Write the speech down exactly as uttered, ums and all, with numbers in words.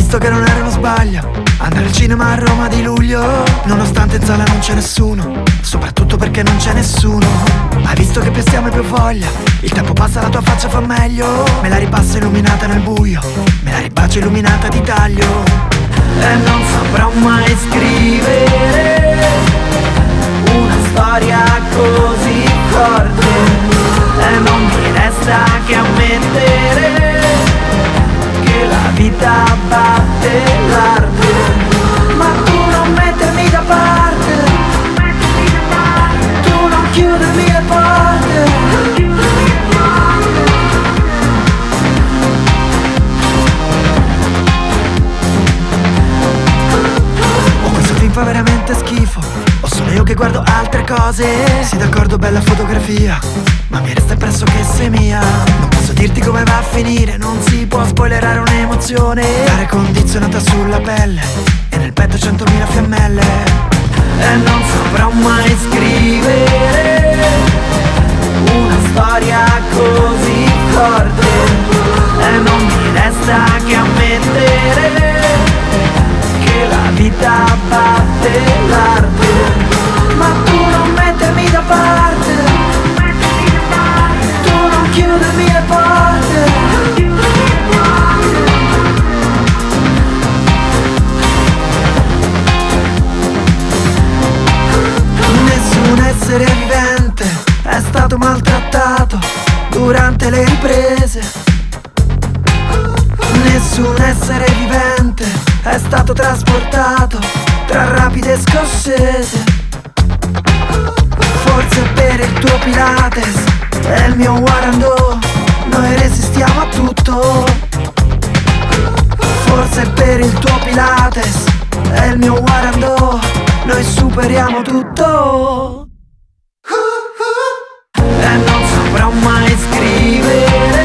visto che non era uno sbaglio andare al cinema a Roma di luglio, nonostante in sala non c'è nessuno, soprattutto perché non c'è nessuno. Hai visto che pestiamo e più voglia, il tempo passa, la tua faccia fa meglio. Me la ripasso illuminata nel buio, me la ribacio illuminata di taglio. E non saprò mai scrivere una storia così forte, e non mi resta che ammettere che la vita batte l'arte. Ma tu non mettermi da parte, tu non chiudermi le porte. Oh, questo film fa veramente schifo, o sono io che guardo altre cose? Sì, d'accordo, bella fotografia, ma mi resta impresso che sei mia. Non posso dirti come va a finire, non si può spoilerare un'emozione. L'aria condizionata sulla pelle e nel petto centomila fiammelle. E non saprò mai scrivere una storia così forte, e non mi resta che ammettere che la vita batte l'arte. Ma tu non mettermi da parte, tu non chiudermi le porte. Nessun essere vivente è stato maltrattato durante le riprese. Nessun essere vivente è stato trasportato tra rapide scossese. Forse per il tuo Pilates e il mio Warando noi resistiamo a tutto. Forse per il tuo Pilates e il mio Warando noi superiamo tutto. E non saprò mai scrivere